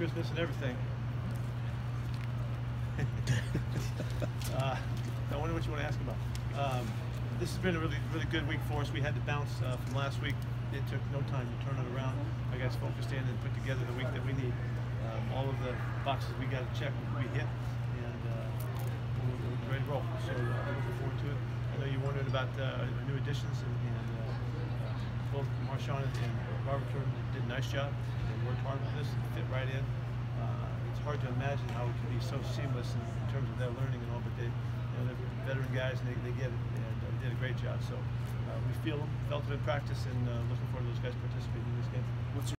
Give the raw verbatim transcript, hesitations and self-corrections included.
Christmas and everything. uh, I wonder what you want to ask about. Um, this has been a really, really good week for us. We had to bounce uh, from last week. It took no time to turn it around. I guys focused in and put together the week that we need. Um, all of the boxes we got to check, we hit, and uh, we're, we're ready to roll. So uh, I'm looking forward to it. I know you wondered about uh, new additions, and, and uh, both Marshawn and Robert did a nice job and worked hard with this and fit right in. Uh, it's hard to imagine how it can be so seamless in, in terms of their learning and all, but they, you know, they're veteran guys and they, they get it, and uh, they did a great job. So uh, we feel them, felt them in practice, and uh, looking forward to those guys participating in this game. What's